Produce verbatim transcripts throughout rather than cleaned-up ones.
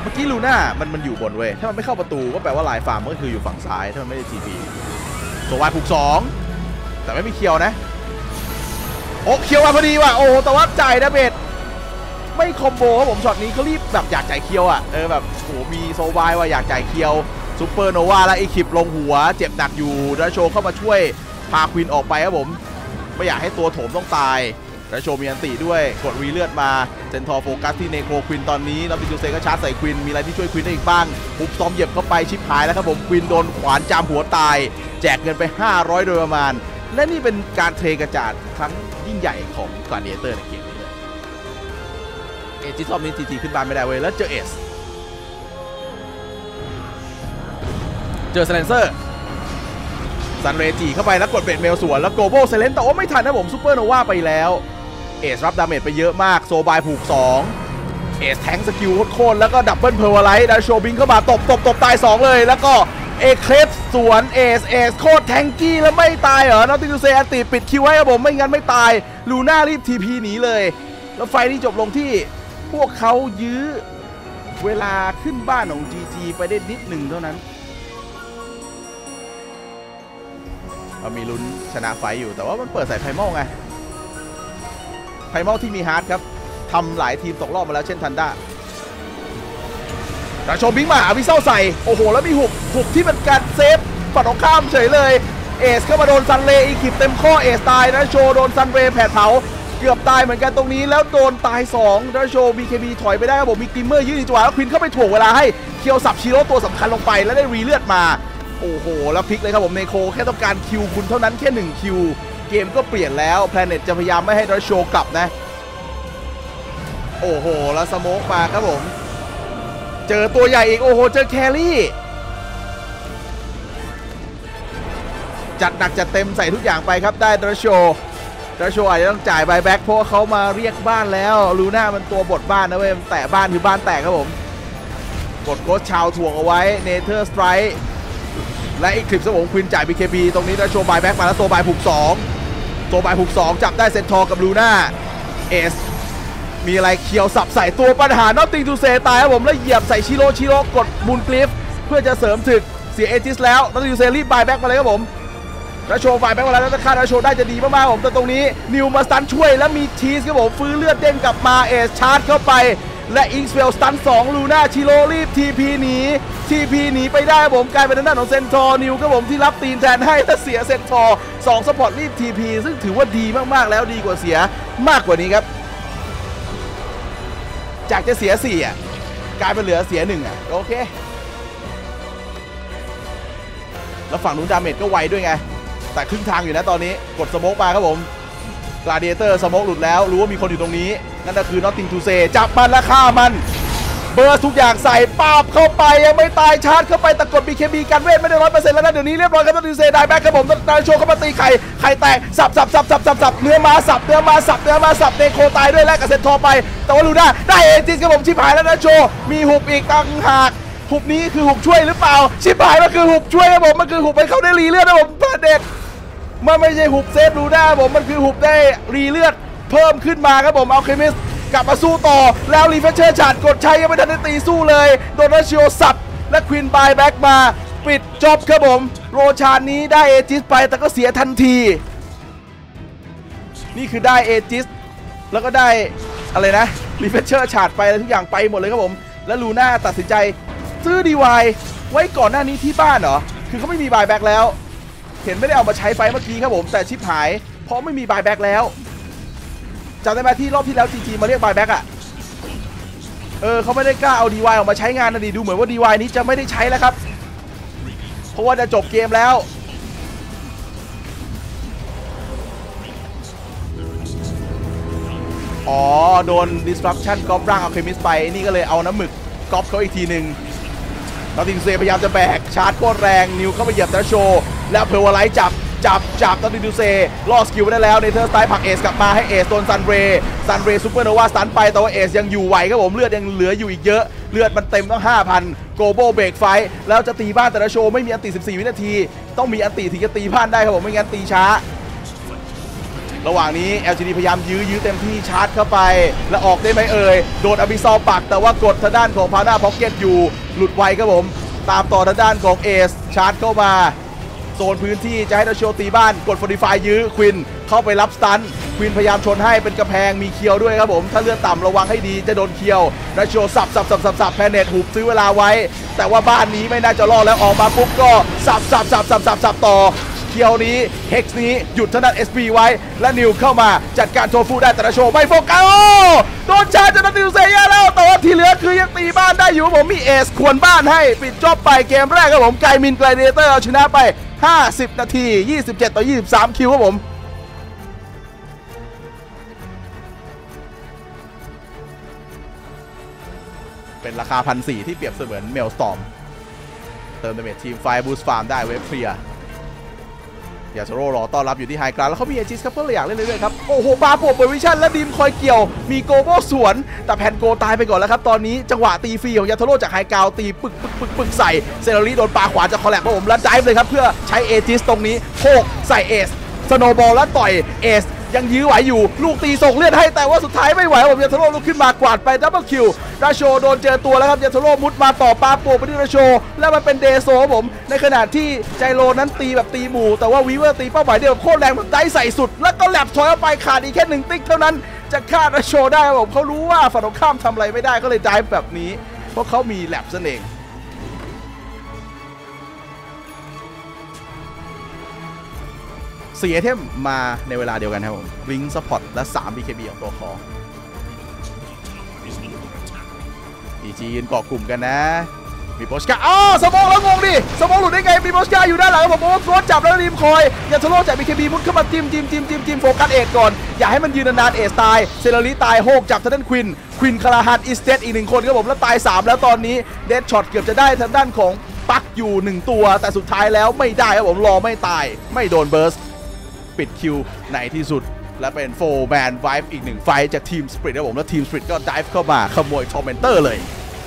มื่อกี้ลูน่ามันมันอยู่บนเว้ยถ้ามันไม่เข้าประตูก็แปลว่าลายฟาร์มก็คืออยู่ฝั่งซ้ายถ้ามันไม่ได้ทีพีโซวายผูกสองแต่ไม่มีเคียวนะโอ้เคียวมาพอดีว่ะโอ้แต่ว่าจ่ายดาเมจไม่คอมโบครับผมช็อตนี้เขารีบแบบอยากจ่ายเคียวอ่ะเออแบบโอ้มีโซวายว่าอยากจ่ายเคียวซูเปอร์โนวาและไอคิปลงหัวเจ็บหนักอยู่ดัชโชเข้ามาช่วยพาควินออกไปครับผมไม่อยากให้ตัวโถมต้องตายดัชโชมีอันติด้วยกดรีเลือดมาเซนทอร์โฟกัสที่เนโครควินตอนนี้แล้วบิจูเซก็ชาร์จใส่ควินมีอะไรที่ช่วยควินได้อีกบ้างปุ๊บซ้อมเหยียบเข้าไปชิปหายแล้วครับผมควินโดนขวานจามหัวตายแจกเงินไปห้าร้อยโดยประมาณและนี่เป็นการเทกระจาดครั้งยิ่งใหญ่ของกลาดิเอเตอร์ในเกมนี้เลยเอจิสรอบนี้ทีทีขึ้นบ้านไม่ได้เว้ยแล้วเจอเอสเจอสแลนเซอร์ซันเรจีเข้าไปแล้วกดเบดเมลสวนแล้วโกโบเซเลนแต่ว่าไม่ทันนะผมซูเปอร์โนวาไปแล้วเอสรับดาเมจไปเยอะมากโซบายผูกสองเอสแทงสกิลโคตรแล้วก็ดับเบิลเพอร์วไลท์แล้วโชบิงเข้ามาตบตบตบตายสองเลยแล้วก็เอเคลฟสวนเอสเอสโคตรแทงกี้แล้วไม่ตายเหรอนอตติทูเซอันติปิดคิวไว้ครับผมไม่งั้นไม่ตายลูน่ารีบทีพีหนีเลยแล้วไฟนี้จบลงที่พวกเขายื้อเวลาขึ้นบ้านของ จี จี ไปได้นิดหนึ่งเท่านั้นมีลุ้นชนะไฟอยู่แต่ว่ามันเปิดใส่ไพมอลไงไพมอลที่มีฮาร์ดครับทำหลายทีมตกรอบมาแล้วเช่นทันด้าแต่โชบิงมาหาวิเซลใส่โอ้โหแล้วมีหุบหุบที่เป็นการเซฟฝั่งตรงข้ามเฉยเลยเอสเข้ามาโดนซันเรย์อีคิปเต็มข้อเอสตายนะโชโดนซันเรย์แผดเผาเกือบตายเหมือนกันตรงนี้แล้วโดนตายสองนะโช บี เค บี ถอยไปได้ครับผมมีกลิมเมอร์ยืดจังหวะแล้วควินเข้าไปถ่วงเวลาให้เคียวสับชิโร่ตัวสำคัญลงไปแล้วได้รีเลือดมาโอ้โหแล้วพลิกเลยครับผมเนโคแค่ต้องการคิวคุณเท่านั้นแค่หนึ่งคิวเกมก็เปลี่ยนแล้วแพลเน็ตจะพยายามไม่ให้ดัชโชกลับนะโอ้โหแล้วสโมกมาครับผมเจอตัวใหญ่อีกโอ้โหเจอแครี่จัดหนักจัดเต็มใส่ทุกอย่างไปครับได้ดัชโชดัชโชอาจจะต้องจ่ายบายแบ็กเพราะเขามาเรียกบ้านแล้วลูน่ามันตัวบทบ้านนะเว้ยแตะบ้านคือบ้านแตกครับผมกดโค้ชชาวถ่วงเอาไว้เนเธอร์สไตร์และอีกคลิปสมองควินจ่าย บี เค บี ตรงนี้ดัชโชบายแบ็กมาแล้วโซบายผูกสองโซบายผูกสองจับได้เซนทอร์กับลูน่าเอสมีอะไรเคียวสับใส่ตัวปัญหานอตติงทูเซตายครับผมแล้วเหยียบใส่ชิโร่ชิโร่กดมูนกลิฟเพื่อจะเสริมถึกเสียเอจิสแล้วนอตติงทูเซรีบบายแบ็กมาเลยครับผมดัชโชบายแบ็กมาแล้วถ้าค่าดัชโชได้จะดีมากๆผมแต่ตรงนี้นิวมาสตันช่วยแล้วมีทีสครับผมฟื้นเลือดเด้งกลับมาเอสชาร์จเข้าไปและอิงสเวลสตันสองลูน่าชิโร่รีบทีพีหนีทีพีหนีไปได้ครับผมกลายเป็นด้านของเซนทอร์นิวครับผมที่รับตีนแทนให้และเสียเซนทอร์สองสปอร์ตรีบทีพีซึ่งถือว่าดีมากๆแล้วดีกว่าเสียมากกว่านี้ครับจากจะเสียสี่อ่ะกลายเป็นเหลือเสียหนึ่งอ่ะโอเคแล้วฝั่งนู้นดาเมจก็ไวด้วยไงแต่ครึ่งทางอยู่นะตอนนี้กดสโมกมาครับผมกลาดิเอเตอร์สโมกหลุดแล้วรู้ว่ามีคนอยู่ตรงนี้นั่นก็คือนอตติงทูเซจับมันและฆ่ามันเบอร์ทุกอย่างใส่ป้าบเข้าไปยังไม่ตายชาร์จเข้าไปตะกด บี เค บี กันเวทไม่ได้ร้อยเปอร์เซ็นต์แล้วนะเดี๋ยวนี้เรียบร้อยครับนอตติงทูเซได้แบ็คครับผมนายโชเข้ามาตีไข่ไข่แตกสับสับสับสับสับสับเนื้อมาสับเนื้อมาสับเนื้อมาสับเนโคตายด้วยแลกกับเซนทอร์ไปแต่ว่าลูน่าได้เอจิสครับผมชิบหายแล้วนะโชมีหุบอีกต่างหากหุบนี้คือหุบช่วยหรือเปล่าชิบหายมันคือหุบช่วยครับผมมันคือหุบให้เขาได้รีเลือดนะผมพลาดเด็ดมันไม่ใช่หุบเซฟลูน่าผมมันคือหุบได้รีเลือดเพิ่มขึ้นมาครับผมเอาเคมิสกลับมาสู้ต่อแล้วรีเฟชเชอร์ฉาดกดใช้ยังไม่ทันได้ตีสู้เลยโดนดัชโชสับและควินบายแบ็กมาปิดจ็อบครับผมโรชานนี้ได้เอจิสไปแต่ก็เสียทันทีนี่คือได้เอจิสแล้วก็ได้อะไรนะรีเฟชเชอร์ฉาดไปทุกอย่างไปหมดเลยครับผมและลูน่าตัดสินใจซื้อดีวายไว้ก่อนหน้านี้ที่บ้านเหรอคือเขาไม่มีบายแบ็กแล้วเห็นไม่ได้เอามาใช้ไฟเมื่อกี้ครับผมแต่ชิปหายเพราะไม่มีบายแบ็กแล้วจำได้ไหมที่รอบที่แล้ว จี จี มาเรียกบายแบ็กอ่ะเออเขาไม่ได้กล้าเอา ดี วาย ออกมาใช้งานนะดิดูเหมือนว่า ดี วาย นี้จะไม่ได้ใช้แล้วครับเพราะว่าจะจบเกมแล้วอ๋อโดน disruption ก๊อปร่างเอาเคมิสไปนี่ก็เลยเอาน้ำหมึกก๊อปเขาอีกทีหนึ่งนอตติงเซพยายามจะแบกชาร์จโคตรแรงนิวเข้าไปเหยียบดัชโชแล้วเพอร์วไลท์จับจับจับนอตติงเซล่อสกิลไปได้แล้วเนเธอร์สไตล์ผลักเอสกลับมาให้เอสโดนซันเรย์ซันเรย์ซูเปอร์โนวาสตันไปแต่ว่าเอสยังอยู่ไหวครับผมเลือดยังเหลืออยู่อีกเยอะเลือดมันเต็มต้อง ห้าพัน โกโบเบรกไฟแล้วจะตีบ้านแต่ละโชไม่มีอันตีสิบสี่วินาทีต้องมีอันตีถึงจะตีบ้านได้ครับผมไม่งั้นตีช้าระหว่างนี้ แอล จี ดี พยายามยื้อยื้อเต็มที่ชาร์จเข้าไปแล้วออกได้ไหมเอ่ยโดนอบิซอลปักแต่ว่ากดทางด้านของพาน่าพ็อกเก็ตอยู่หลุดไวครับผมตามต่อทางด้านของเอสชาร์จเข้ามาโซนพื้นที่จะให้ดัชโชตีบ้านกดฟอร์ดิฟายยื้อควินเข้าไปรับสตันควินพยายามชนให้เป็นกระแพงมีเคียวด้วยครับผมถ้าเลือดต่ำระวังให้ดีจะโดนเคียวดัชโชสับสับสับสับสับแพนเนตหุบซื้อเวลาไว้แต่ว่าบ้านนี้ไม่น่าจะรอดแล้วออกมาปุ๊บก็สับสับสับสับสับสับต่อเคียวนี้เฮกซ์นี้หยุดทางด้าน เอส บี ไว้และนิวเข้ามาจัดการโทฟูได้แต่ดัชโชไม่โฟกัสโอ้โดนชาร์จจากนิวเซียแล้วแต่ว่าที่เหลือคือยังตีบ้านได้อยู่ผมมีเอสควรบ้านให้ปิดจบไปเกมแรกครับผมไกมินไกลเดเตอร์เอาชนะไปห้าสิบนาทียี่สิบเจ็ดต่อยี่สิบสามคิวครับผมเป็นราคา หนึ่งพันสี่ร้อย ที่เปรียบเสมือนเมลสตอร์มเติมดาเมจทีมไฟบูสต์ฟาร์มได้เวฟเคลียร์ยาโซโร่รอต้อนรับอยู่ที่ไฮกราวด์แล้วเขามีเอจิสครับเพื่ออยากเล่นเรื่อยๆครับโอ้โหบาโปเปอร์วิชั่นและดีมคอยเกี่ยวมีโกโบสวนแต่แพนโกตายไปก่อนแล้วครับตอนนี้จังหวะตีฟรีของยาโซโร่จากไฮกราวด์ตีปึกปึกปึกปึกใส่เซรารีโดนปาขวาจากคอลแลบครับผมแล้วไดฟ์เลยครับเพื่อใช้เอจิสตรงนี้โคกใส่เอสสโนบอลแล้วต่อยเอสยังยื้อไหวอยู่ลูกตีส่งเลือดให้แต่ว่าสุดท้ายไม่ไหวผมยาโทโร่ลุกขึ้นมากวาดไปดับเบิลคิวราโชโดนเจอตัวแล้วครับยาโทโร่มุดมาต่อปาโปไปที่ราโชแล้วมันเป็นเดโซผมในขณะที่ใจโรนั้นตีแบบตีหมู่แต่ว่าวีเวอร์ตีเป้าหมายเดียวโคตรแรงแบบได้ใส่สุดแล้วก็แลบถอยออกไปขาดอีกแค่หนึ่งติ๊กเท่านั้นจะฆ่าราโชได้ผมเขารู้ว่าฝั่งตรงข้ามทำอะไรไม่ได้ก็เลยได้แบบนี้เพราะเขามีแลบซะเองสี่ไอเทมมาในเวลาเดียวกันครับผมริงซัพพอร์ตและสาม บี เค บี ของตัวคอ พี จี ยืนเกาะกลุ่มกันนะมีโปสกาอ๋อสมองแล้วงงดิสมองหลุดได้ไงมีโปสกาอยู่ด้านหลังผมบอกว่าโคตรจับแล้วรีมคอยยาโทโร่จาก บี เค บี มุดเข้ามาจิ้มจิ้มจิ้มจิ้มจิ้มโฟกัสเอทก่อนอย่าให้มันยืนนานๆเอทตายเซรารีตายโฮกจับทางด้านควินควินคาราฮันอิสเตดอีกหนึ่งคนครับผมแล้วตายสามแล้วตอนนี้เดดช็อตเกือบจะได้ทางด้านของปักอยู่หนึ่งตัวแต่สุดท้ายแล้วไม่ได้ครับผมรอไม่ตายไม่โดนเบิร์สปิดคิวในที่สุดและเป็นโฟร์แมนไวฟ์อีกหนึ่งไฟจากทีมสปริตครับผมแล้วทีมสปริตก็ดิฟเข้ามาขโมยทอร์เมนเตอร์เลย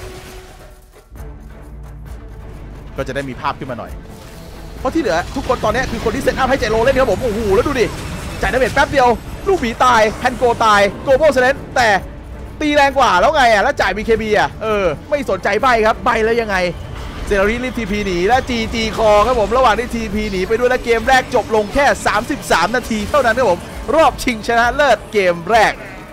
ก็จะได้มีภาพขึ้นมาหน่อยเพราะที่เหลือทุกคนตอนนี้คือคนที่เซตอัพให้ใจโรเล่นครับผมโอ้โหแล้วดูดิจ่ายดาเมจแป๊บเดียวลูกหมีตายแพนโกตายโกโบเซเลนแต่ตีแรงกว่าแล้วไงอ่ะแล้วจ่าย บี เค บี อ่ะเออไม่สนใจใบครับใบแล้วยังไงเซรารีรีบทีพีหนีและ จี จี คอครับผมระหว่างที่ ที พี หนีไปด้วยและเกมแรกจบลงแค่สามสิบสามนาทีเท่านั้นครับผมรอบชิงชนะเลิศเกมแรก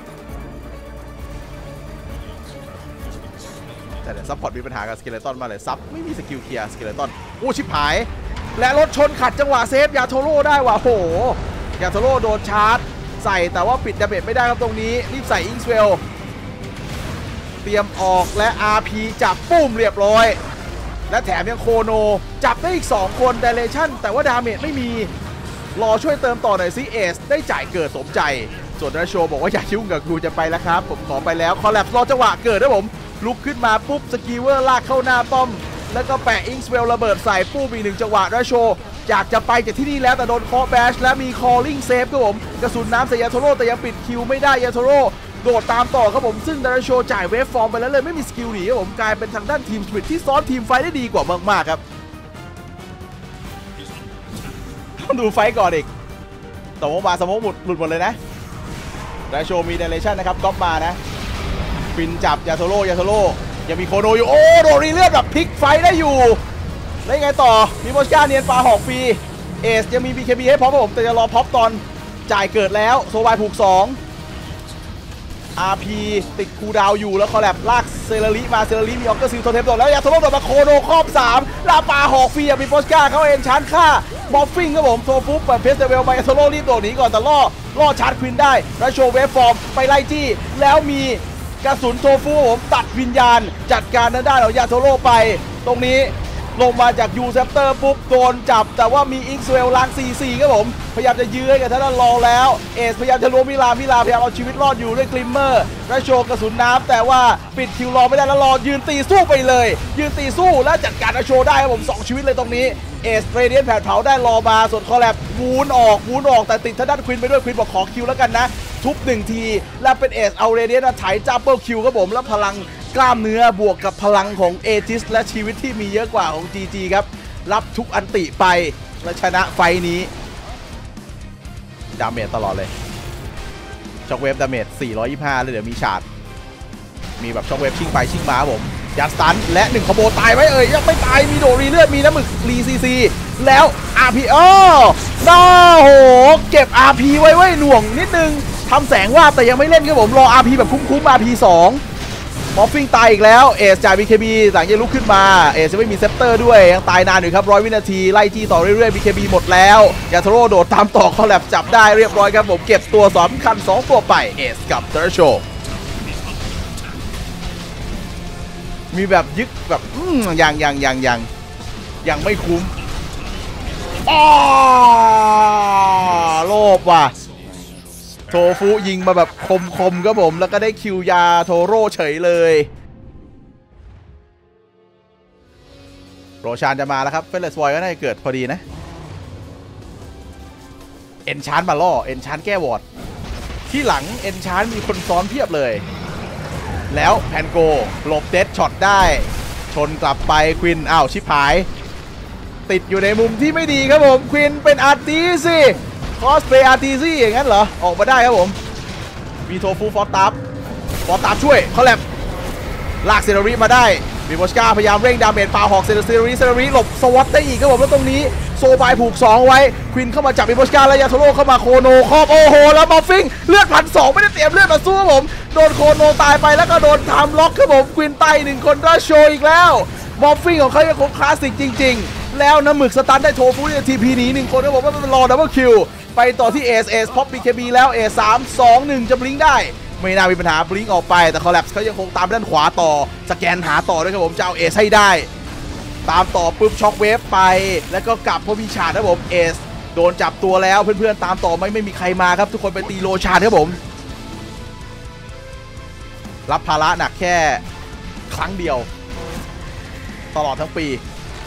แต่เดี๋ยวซัพพอร์ตมีปัญหากับสเกเลตันมาเลยซับไม่มีสกิลเคลียร์สเกเลตันโอ้ชิบหายและรถชนขัดจังหวะเซฟยาโทโร่ได้ว่ะโหยาโทโร่โดนชาร์จใส่แต่ว่าปิดดาเมจไม่ได้ครับตรงนี้รีบใส่อิงสเวลเตรียมออกและ อาร์ พี จับปุ้มเรียบร้อยและแถมยังโคโนจับได้อีกสองคนไดเรชั่นแต่ว่าดาเมจไม่มีรอช่วยเติมต่อหน่อยซิเอสได้จ่ายเกิดสมใจส่วนราโชบอกว่าอย่ายุ่งกับกูจะไปแล้วครับผมขอไปแล้วคอลแลปรอจังหวะเกิดนะผมลุกขึ้นมาปุ๊บสกีเวอร์ลากเข้าหน้าป้อมแล้วก็แปะอิงสเวลระเบิดใส่ปุ๊บอีกหนึ่งจังหวะราโชอยากจะไปจากที่นี่แล้วแต่โดนคอแบชและมีคอลลิงเซฟครับผมกระสุนน้ำใส่ยาโทโร่แต่ยังปิดคิวไม่ได้ยาโทโร่โดดตามต่อครับผมซึ่งดาราโชจ่ายเวฟฟอร์มไปแล้วเลยไม่มีสกิลหนีครับผมกลายเป็นทางด้านทีมสปิริตที่ซ้อนทีมไฟได้ดีกว่ามากๆครับต้องดูไฟก่อนอีกสมมติมาสมมติหลุดหลุดหมดเลยนะดาราโชมีเดเรชั่นนะครับก๊อปมานะฟินจับยาโทโร่ยาโทโร่ยังมีโคโนอยู่โอ้โดรีเลือดแบบพลิกไฟได้อยู่แล้วยังไงต่อมีโมสก้าเนียนปาหอกฟรีเอสยังมี บี เค บี ให้พร้อมครับผมแต่จะรอพ็อปตอนจ่ายเกิดแล้วโซวายผูกสองอาร์ พี ติดคูดาวอยู่แล้วคอลแลบลากเซรารีมาเซรารีมีออกเกอร์ซิลโทเทมโดนแล้วยาโทโร่โดนมาโคโนครอบสามลาปาหอกฟรีมีโปสก้าเขาเองชาร์จฆ่ามอฟฟิงครับผมโซฟุบเปิดเพสเตเวลมายาโทโร่รีบโดดหนีก่อนแต่ล่อล่อชาร์จควินได้แล้วโชว์เวฟฟอร์มไปไล่จี้แล้วมีกระสุนโทฟูผมตัดวิญญาณจัดการด้านด้านของยาโทโร่ไปตรงนี้ลงมาจากยูเซปเตอร์ปุ๊บโดนจับแต่ว่ามีอิงสเวลล้าง ซี ซี ครับผมพยายามจะยื้อกับท่านรอแล้วเอสพยายามจะรวมมิลามิลาพยายามเอาชีวิตรอดอยู่ด้วยกลิมเมอร์และโชว์กระสุนน้ำแต่ว่าปิดคิวรอไม่ได้แล้วรอยืนตีสู้ไปเลยยืนตีสู้และจัดการโชว์ได้ครับผมสองชีวิตเลยตรงนี้เอสเรเดียนแผดเผาได้รอมาส่วนคอลแลบวูนออกวูนออกแต่ติดท่านด้านควินไปด้วยควินบอกขอคิวแล้วกันนะทุบหนึ่งทีแล้วเป็นเอสเอาเรเดียนถ่ายจับเปิลคิวครับผมแล้วพลังกล้ามเนื้อบวกกับพลังของเอจิสและชีวิตที่มีเยอะกว่าของ จี จี ครับรับทุกอันติไปและชนะไฟนี้ดาเมจตลอดเลยช็อคเวฟดาเมจสี่ร้อยยี่สิบห้าเลยเดี๋ยวมีชาร์จมีแบบช็อคเวฟชิงไปชิงมาผมยัดสตันและหนึ่งคอมโบตายไว้เอ่ยยังไม่ตายมีโดรีเลือดมีน้ำหมึกรีซีซีแล้ว อาร์ พี อ้อน้าโหเก็บ อาร์ พี ไว้ไว้หน่วงนิดนึงทำแสงว่าแต่ยังไม่เล่นครับผมรอ อาร์ พี แบบคุ้มๆ อาร์ พี สองมอฟฟิงตายอีกแล้วเอสจ่าย บี เค บี หลังจะลุกขึ้นมาเอสจะไม่มีเซปเตอร์ด้วยยังตายนานอยู่ครับร้อยวินาทีไล่จี้ต่อเรื่อยๆ บี เค บี หมดแล้วยาโทโร่โดดตามต่อคอลแลบจับได้เรียบร้อยครับผมเก็บตัวสำคัญสองตัวไปเอสกับเทอร์โชมีแบบยึกแบบอืมยังยังยังยังยังไม่คุ้มอ้อโลภว่ะโทฟุยิงมาแบบคมๆครับผมแล้วก็ได้คิวยาโทโร่เฉยเลยโรชานจะมาแล้วครับเฟลเลสวอยก็น่าจะเกิดพอดีนะเอนชานมาล่อเอนชานแก้วอร์ดที่หลังเอนชานมีคนซ้อนเพียบเลยแล้วแพนโกหลบเดดช็อตได้ชนกลับไปควินอ้าวชิบหายติดอยู่ในมุมที่ไม่ดีครับผมควินเป็นอาร์ตีสิคอสเพย์อาร์ตีซี่อย่างนั้นเหรอออกมาได้ครับผมมีโทฟูฟอร์ตับฟอร์ตับช่วยเขาแลบลากเซราริมาได้มีโบสกาพยายามเร่งดาเมจปาหอกเซราริเซราริหลบสวัตได้อีกครับผมแล้วตรงนี้โซบายผูกสองไว้ควินเข้ามาจับมีโบสกาและยาโทโร่เข้ามาโคโนครอบโอ้โหแล้วบอฟฟิงเลือดพันสองไม่ได้เตรียมเลือดมาสู้ครับผมโดนโคโนตายไปแล้วก็โดนทำล็อกครับผมควินไต่หนึ่งคนรัชโชอีกแล้วบอฟฟิงของเขายังคงคลาสสิกจริงๆแล้วน้ำหมึกสตันได้โทฟูที่ทีพีหนีหนึ่งคนครับผมว่ามันรอดับเบิลคิวไปต่อที่เอสเอสพ็อปบีเคบีแล้วเอสามสองหนึ่งจะบลิงได้ไม่น่ามีปัญหาบลิงออกไปแต่คอลแลปส์เขายังคงตามด้านขวาต่อสแกนหาต่อด้วยครับผมจะเอาเอสให้ได้ตามต่อปุ๊บช็อคเวฟไปแล้วก็กลับเพราะมีชาร์ดครับผมเอสโดนจับตัวแล้วเพื่อนๆตามต่อไม่ไม่มีใครมาครับทุกคนไปตีโลชาร์ดครับผมรับภาระหนักแค่ครั้งเดียวตลอดทั้งปี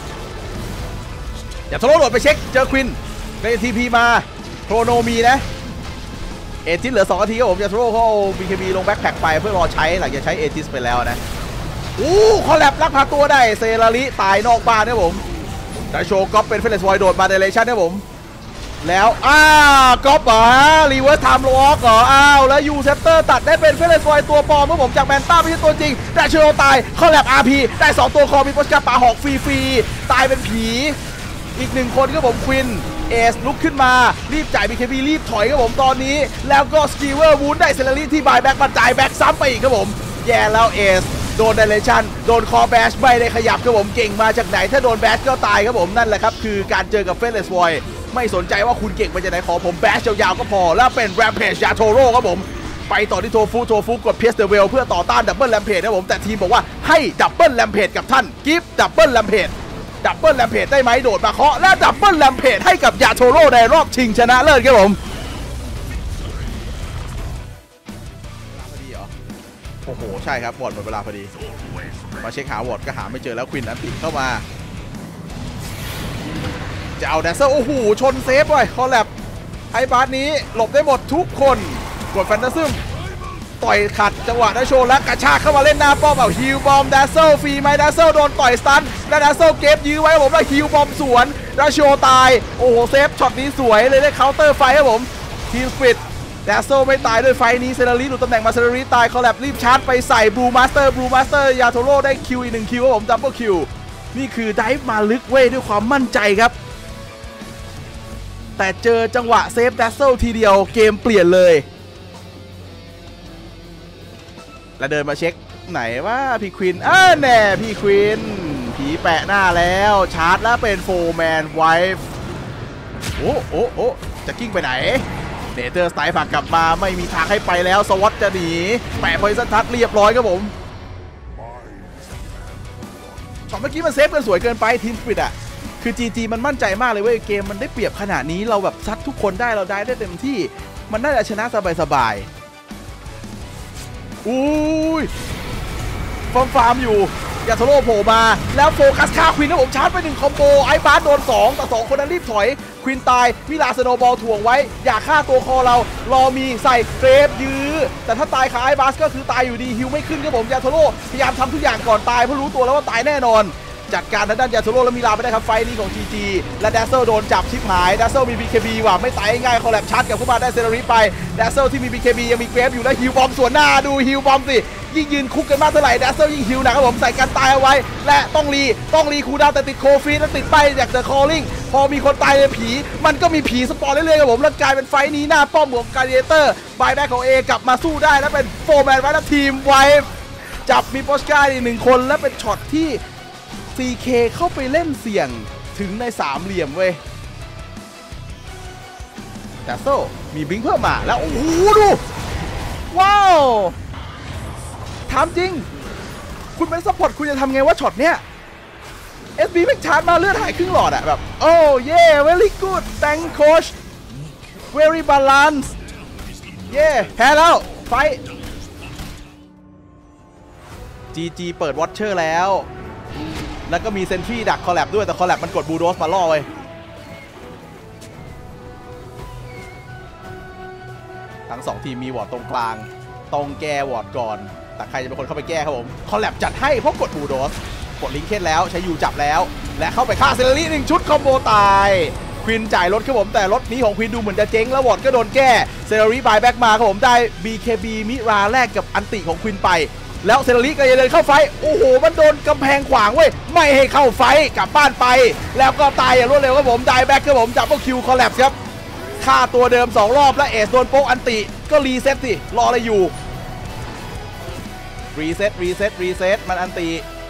อย่าโทรโหลดไปเช็คเจอควินในทีพีมาโครโนมีนะเอทิสเหลือสองนาทีครับผมจะโทรเขาเอา บี เค บี ลงแบ็คแพ็คไปเพื่อรอใช้หลังจากใช้เอทิสไปแล้วนะอู้คอลแลบลักพาตัวได้เซราริตายนอกบ้านครับผมได้โชว์ก๊อปเป็นเฟลเลสวอยโดดมาเดเรชั่นครับผมแล้วอ้าวก๊อปเหรอฮะรีเวิร์สไทม์ล็อกเหรออ้าวแล้วยูเซปเตอร์ตัดได้เป็นเฟลเลสวอยตัวปลอมครับผมจากแมนต้าไม่ใช่ตัวจริงได้โชว์ตายคอลแลบ อาร์ พี ได้สองตัวคอมีโปสกาปาหอกฟรีๆตายเป็นผีอีกหนึ่งคนครับผมควินเอสลุกขึ้นมารีบจ่าย บี เค บี รีบถอยครับผมตอนนี้แล้วก็สกีเวอร์วูนได้เซเลอรี่ที่บายแบ็กมาจ่ายแบ็กซ้ำไปอีกครับผมแย่แล้วเอสโดนไดเรชั่นโดนคอแบชไม่ได้ขยับครับผมเก่งมาจากไหนถ้าโดนแบชก็ตายครับผมนั่นแหละครับคือการเจอกับเฟสเลสวอยไม่สนใจว่าคุณเก่งมาจากไหนขอผมแบชยาวๆก็พอแล้วเป็นแรมเพจยาโทโร่ครับผมไปต่อที่โทฟูโทฟูกดเพียสเดเวลเพื่อต่อต้านดับเบิลแรมเพจครับผมแต่ทีมบอกว่าให้ดับเบิลแรมเพจกับท่านกิฟต์ดับเบิลแรมเพจดับเบิลแรมเพจได้ไหมโดดมาเคาะและดับเบิลแรมเพจให้กับยาโทโร่ในรอบชิงชนะเลิศครับผมพอดีเหรอโอ้โหใช่ครับวอร์ดหมดเวลาพอดีมาเช็คหาวอร์ดก็หาไม่เจอแล้วควินอันติเข้ามาจะเอาแดนเซอร์โอ้โหชนเซฟไว้คอลแลบไอ้บาสนี้หลบได้หมดทุกคนกดแฟนตาซึมต่อยขัดจังหวะได้โชว์และกระชากเข้ามาเล่นหน้าป้อมเอาฮิวบอมดัสเซลฟรีไหมดัสเซลโดนต่อยสตันและดัสเซลเก็บยื้อไว้ผมแล้วฮิวบอมสวนแล้วโชว์ตายโอ้โหเซฟช็อตนี้สวยเลยได้เคาน์เตอร์ไฟครับผมทีมสปิดดัสเซลไม่ตายด้วยไฟนี้เซราริหลุดตำแหน่งมาเซราริตายคอลแลบรีบชาร์จไปใส่บลูมาสเตอร์บลูมาสเตอร์ยาโทโร่ได้คิวอีกหนึ่งคิวครับผมดับเบิลคิวนี่คือไดฟ์มาลึกเว้ยด้วยความมั่นใจครับแต่เจอจังหวะเซฟดัสเซลทีเดียวเกมเปลี่ยนเลยแล้วเดินมาเช็คไหนว่าพี่ควินอ่าแน่พี่ควินผีแปะหน้าแล้วชาร์จแล้วเป็นโฟร์แมนไวฟ์โอ้โอ้โอ้จะกิ้งไปไหนเนเธอร์สไตล์ฝากกลับมาไม่มีทางให้ไปแล้วสวอตจะหนีแปะพอยซันทัชเรียบร้อยครับผมช็อตเมื่อกี้มันเซฟกันสวยเกินไปทีมสปิดอ่ะคือ จี จี มันมั่นใจมากเลยเว้ยเกมมันได้เปรียบขนาดนี้เราแบบซัดทุกคนได้เราได้ได้เต็มที่มันน่าจะชนะสบายๆอุ้ยฟาร์มฟาร์มอยู่ยาโทโร่โผล่มาแล้วโฟกัสฆ่าควินนะผมชาร์จไปหนึ่งคอมโบไอ้บาสโดนสองแต่สองคนนั้นรีบถอยควินตายวิลาสโนบอลถ่วงไว้อย่าฆ่าตัวคอเรารอมีใส่เกรฟยื้อแต่ถ้าตายคาไอ้บาสก็คือตายอยู่ดีฮิวไม่ขึ้นครับผมยาโทโร่พยายามทำทุกอย่างก่อนตายเพราะรู้ตัวแล้วว่าตายแน่นอนจัดการทางด้านยาโทโร่และมิลาไม่ได้ครับไฟนี้ของ จี จี และแดซเซิลโดนจับชิบหายแดซเซิลมี บี เค บี ว่ะไม่ตายง่ายคอลแลบชาร์จกับเข้ามาได้เซราริไปแดซเซิลที่มี บี เค บี ยังมีเกรฟอยู่และฮิวบอมสวนหน้าดูฮิวบอมสิยิ่งยืนคุกกันมากเท่าไหร่แดซเซิลยิ่งฮิวหนักครับผมใส่กันตายเอาไว้และต้องรีต้องรีคูดาวแต่ติดโคฟีและติดไปจากเดอะคอลลิ่งพอมีคนตายในผีมันก็มีผีสปอนเรื่อยๆครับผมแล้วกลายเป็นไฟนี้หน้าป้อมของการ์เดเตอร์บายแบ็คของเอกลับมาสู้ได้และเป็นโฟร์แมนไว้แล้วทีมไว้จับมีโปสการ์อีกหนึ่งคนและเป็นช็อตที่ ซี เค เข้าไปเล่นเสี่ยงถึงในสามเหลี่ยมเว้ยแต่โซ่มีบิงเพิ่มมาแล้วโอ้โหดูว้าวถามจริงคุณเป็นซัพพอร์ตคุณจะทำไงว่าช็อตเนี้ย เอส บี แม่งชาร์จมาเลือดหายครึ่งหลอดอะแบบโอ้เย่ very good thank coach very balance เย่แพ้แล้วไฟ จี จี เปิดวอตเชอร์แล้วแล้วก็มีเซนทรีดักคอลแลบด้วยแต่คอลแลบมันกดบูลโดสมาล่อไว้ทั้งสองทีมมีวอร์ดตรงกลางต้องแก้วอร์ดก่อนแต่ใครจะเป็นคนเข้าไปแก้ครับผมคอลแลบจัดให้เพราะกดบูลโดสกดลิงเคนแล้วใช้ยูจับแล้วและเข้าไปฆ่าเซเลรีหนึ่งชุดคอมโบตายควินจ่ายรถครับผมแต่รถนี้ของควินดูเหมือนจะเจ๊งแล้ววอร์ดก็โดนแก้เซเลรีบายแบ็กมาครับผมได้ บี เค บี มิราแลกกับอันติของควินไปแล้วเซราริก็จะเดินเข้าไฟโอ้โหมันโดนกำแพงขวางเว้ยไม่ให้เข้าไฟกลับบ้านไปแล้วก็ตายอย่างรวดเร็วครับผมได้แบ็คครับผมจับพวกคิวคอลแลปส์ครับฆ่าตัวเดิมสองรอบและเอสโดนโป๊กอันติก็รีเซ็ตสิรออะไรอยู่รีเซ็ตรีเซ็ตรีเซ็ตมันอันติ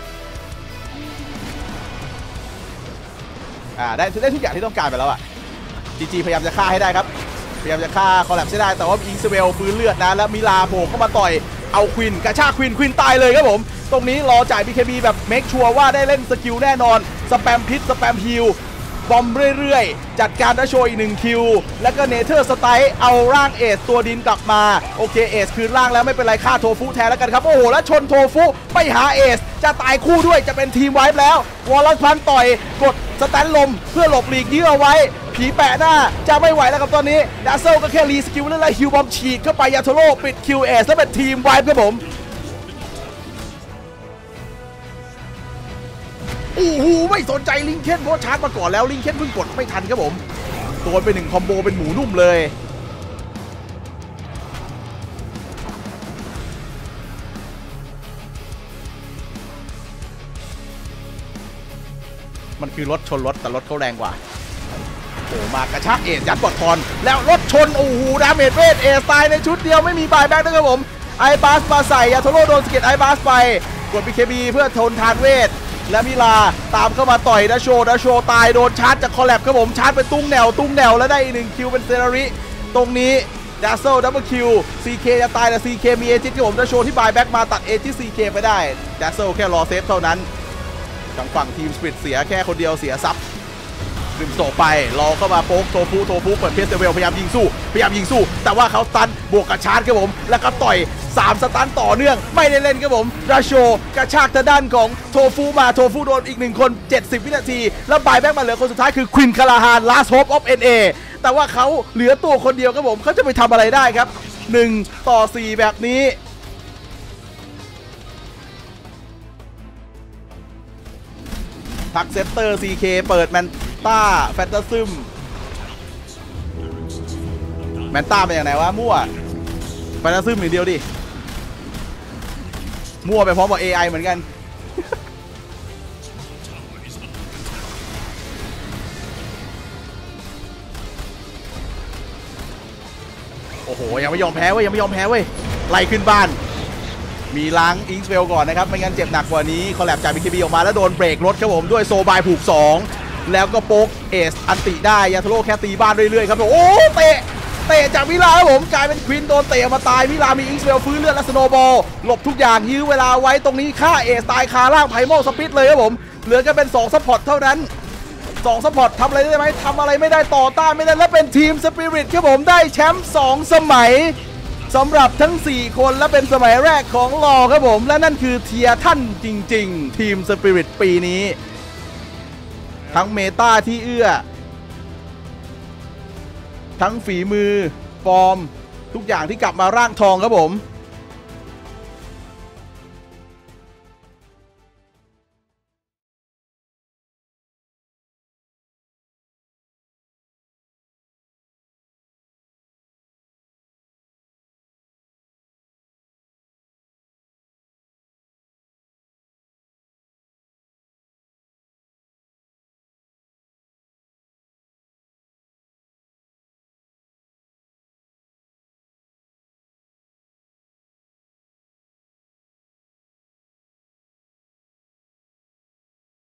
อ่าได้ได้ทุกอย่างที่ต้องการไปแล้วอ่ะจีจีพยายามจะฆ่าให้ได้ครับพยายามจะฆ่าคอลแลปส์ให้ได้แต่ว่าอิงเซเวลฟื้นเลือดนะแล้วมิลาโผล่เข้ามาต่อยเอาควินกระชากควินควินตายเลยครับผมตรงนี้รอจ่าย บี เค บี แบบเมคชัวร์ว่าได้เล่นสกิลแน่นอนสแปมพิษสแปมฮิลบอมเรื่อยๆจัดการดัชโชอีกหนึ่งคิวแล้วก็เนเธอร์สไตล์เอาร่างเอสตัวดินกลับมาโอเคเอสคืนร่างแล้วไม่เป็นไรฆ่าโทฟุแทนแล้วกันครับโอ้โหแล้วชนโทฟุไปหาเอสจะตายคู่ด้วยจะเป็นทีมไวป์แล้ววอลลัสพันต่อยกดสแตนลมเพื่อหลบหลีกยื้อเอาไว้ผีแปะหน้าจะไม่ไหวแล้วครับตอนนี้ดัซเซิลก็แค่รีสกิลแล้วฮิวบอมฉีดเข้าไปยาโทโร่ปิดคิวเอสแล้วเป็นทีมไวป์ครับผมโอ้โหไม่สนใจลิงเคนเพราะชาร์จมาก่อนแล้วลิงเคนเพิ่งกดไม่ทันครับผมโดนไปหนึ่งคอมโบเป็นหมูนุ่มเลยมันคือรถชนรถแต่รถเขาแรงกว่าโอ้มากระชากเอสยัดบอดคอนแล้วรถชนโอ้โหดาเมจเวทเอสตายในชุดเดียวไม่มีบายแบ็กนะครับผมไอบาสมาใส่ยาโทโร่โดนสเก็ตไอบาสไปกด บี เค บี เพื่อทนทานเวทและมิลาตามเข้ามาต่อยดัชโชดัชโชตายโดนชาร์จจากคอลแลบครับผมชาร์จไปตุ้งแนวตุ้งแนวแล้วได้อีกหนึ่งคิวเป็นเซราริตรงนี้ดัซเซิลดับเบิลคิว ซี เค จะตายแต่ ซี เค มีเอจิตครับผมดัชโชที่บายแบ็กมาตัดเอจิต ซี เค ไปได้ดัซเซิลแค่รอเซฟเท่านั้นทางฝั่งทีมสปิริตเสียแค่คนเดียวเสียซับดึงโซไปรอเข้ามาโป๊กโทฟูโทฟูเปิดเพสเซเวลพยายามยิงสู้พยายามยิงสู้แต่ว่าเขาสตันบวกกับชาร์จครับผมแล้วก็ต่อยสามสตันต่อเนื่องไม่ได้เล่นครับผมราโชกระชากทางด้านของโทฟูมาโทฟูโดนอีกหนึ่งคนเจ็ดสิบวินาทีแล้วบายแบ็กมาเหลือคนสุดท้ายคือควินคาราฮาน last hope of เอ็น เอ แต่ว่าเขาเหลือตัวคนเดียวครับผมเขาจะไปทำอะไรได้ครับหนึ่งต่อสี่แบบนี้ทักเซตเตอร์ ซี เค เปิดแมนต้าแฟนตาซึมแมนต้าเป็นอย่างไรวะมั่วแฟนตาซึมอย่างเดียวดิมั่วไปพร้อมกับ เอ ไอ เหมือนกันโอ้โหยังไม่ยอมแพ้เว้ยยังไม่ยอมแพ้เว้ยไล่ขึ้นบ้านมีล้างอิงสเวลก่อนนะครับไม่งั้นเจ็บหนักกว่านี้คอลแลบจาก บี เค บี ออกมาแล้วโดนเบรกรถครับผมด้วยโซบายผูกสองแล้วก็โป๊กเอสอันติได้ยาโทโร่แค่ตีบ้านเรื่อยๆครับโอ้เตะเตะจากมิลาครับผมกลายเป็นควินโดนเตะมาตายมิลามีอิงสเวลฟื้นเลือดและสโนบอลหลบทุกอย่างยื้อเวลาไว้ตรงนี้ฆ่าเอสตายคาล่างไพโมสปิดเลยครับผมเหลือกันเป็นสองซัพพอร์ตเท่านั้นสองซัพพอร์ตทำอะไรได้ไหมทำอะไรไม่ได้ต่อต้านไม่ได้และเป็นทีมสปิริตครับผมได้แชมป์สองสมัยสำหรับทั้งสี่คนและเป็นสมัยแรกของลอครับผมและนั่นคือเทียท่านจริงๆทีมสปิริตปีนี้ทั้งเมตาที่เอื้อทั้งฝีมือฟอร์มทุกอย่างที่กลับมาร่างทองครับผม